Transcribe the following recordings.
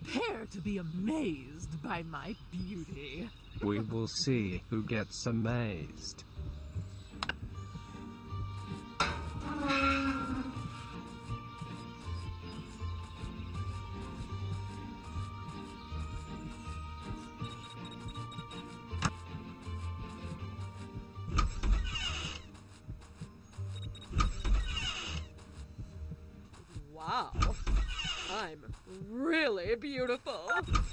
Prepare to be amazed by my beauty. We will see who gets amazed. Wow, I'm really beautiful.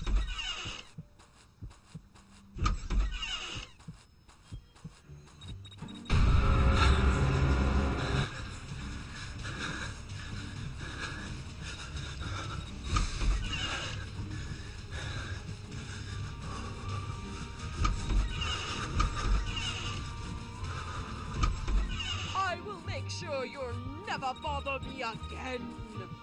I will make sure you'll never bother me again.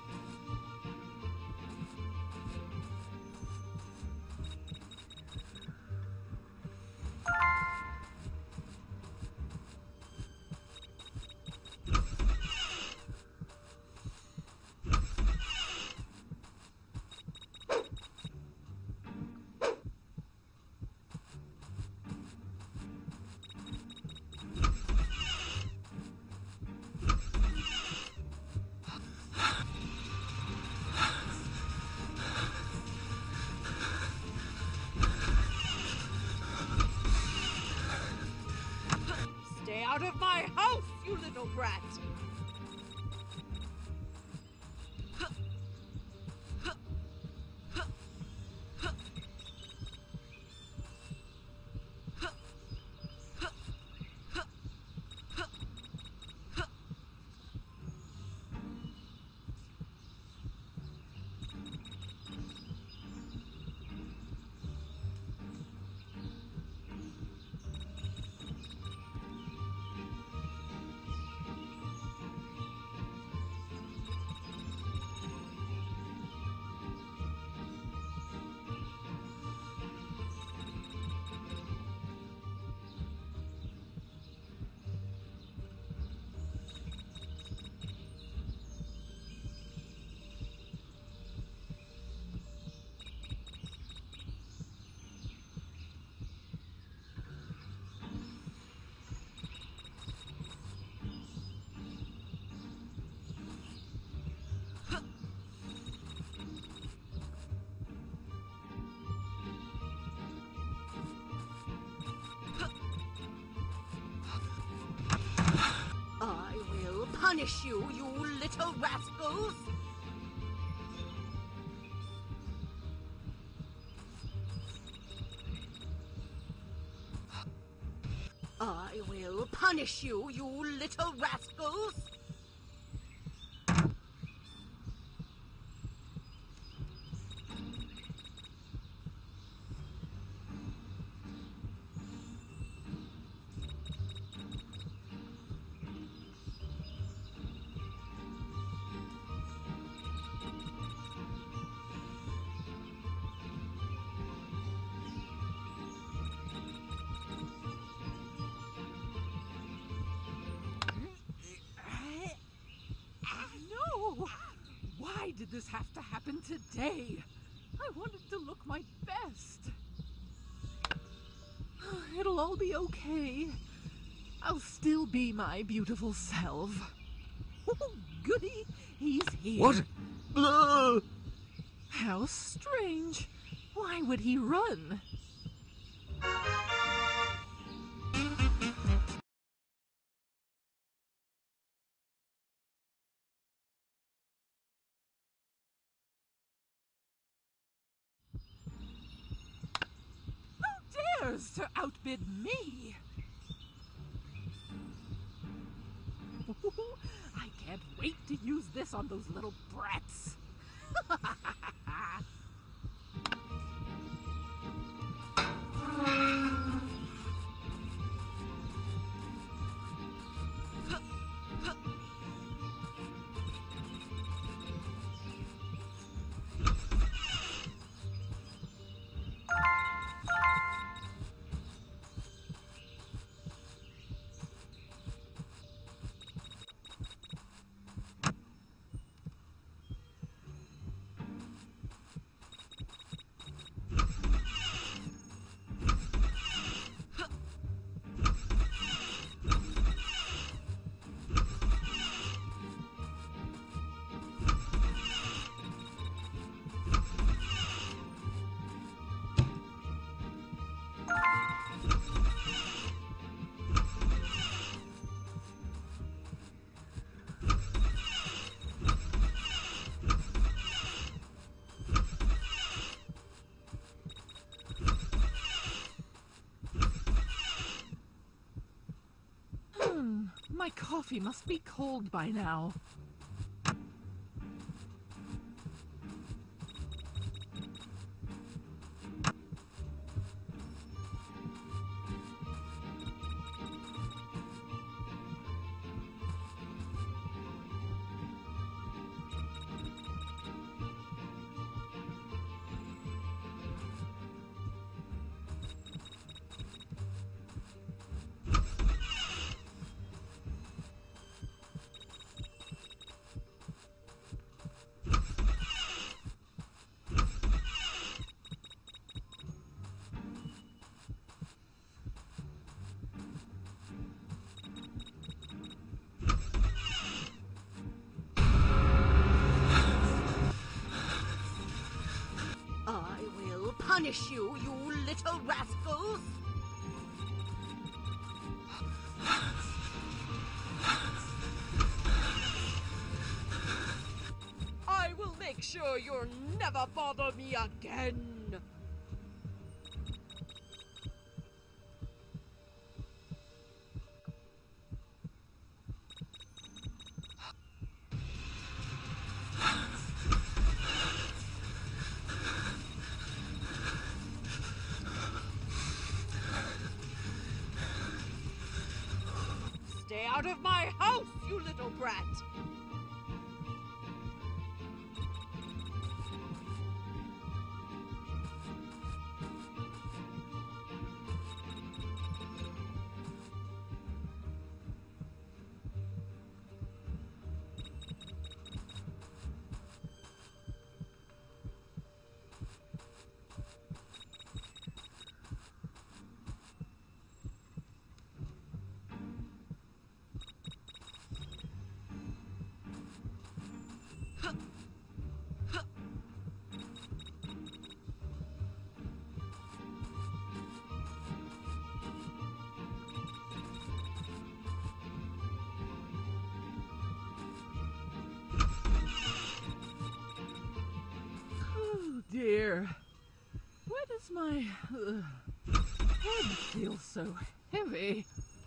Stay out of my house, you little brat! I will punish you, you little rascals! I will punish you, you little rascals! No! Why did this have to happen today? I wanted to look my best. It'll all be okay. I'll still be my beautiful self. Oh, goody, he's here. What? How strange. Why would he run? Who dares to outbid me? I can't wait to use this on those little brats. coffee must be cold by now. I will punish you, you little rascals! I will make sure you'll never bother me again! Stay out of my house, you little brat! Oh dear. Why does my head feel so heavy?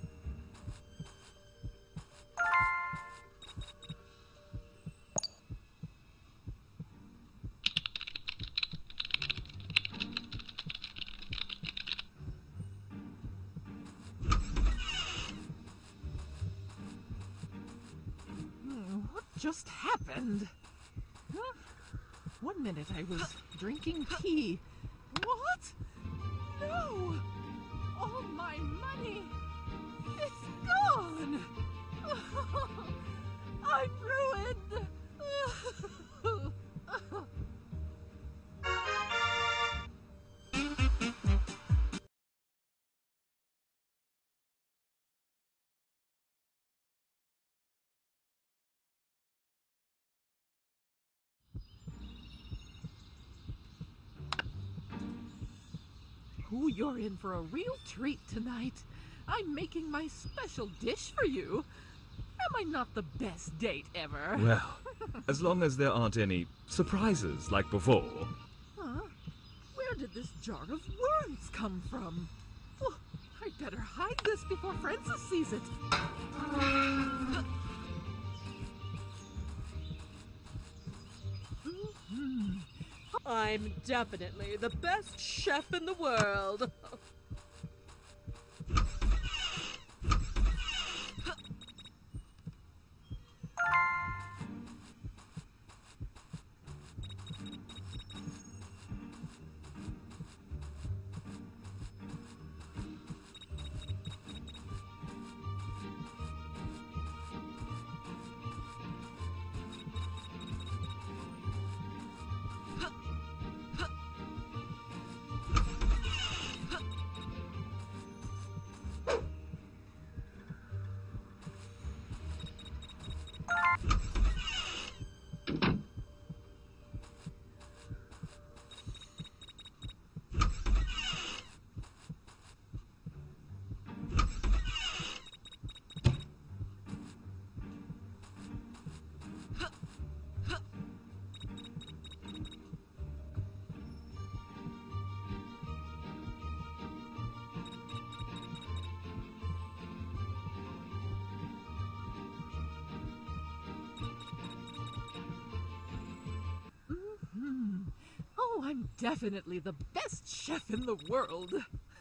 What just happened? Huh? 1 minute I was drinking tea. What? No! All my money! It's gone! I'm ruined! Oh, you're in for a real treat tonight. I'm making my special dish for you. Am I not the best date ever? Well, as long as there aren't any surprises like before. Huh? Where did this jar of worms come from? Oh, I'd better hide this before Francis sees it. I'm definitely the best chef in the world. I'm definitely the best chef in the world.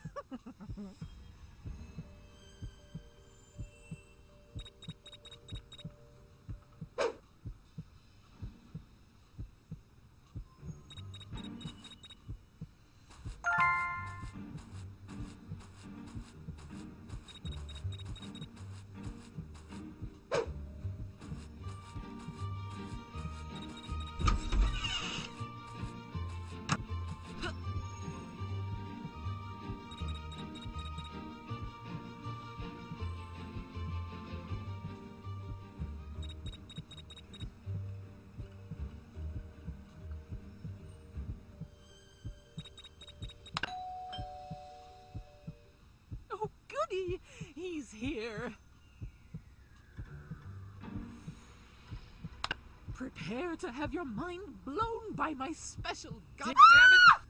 Oh, goody! He's here. Prepare to have your mind blown by my special... God damn it!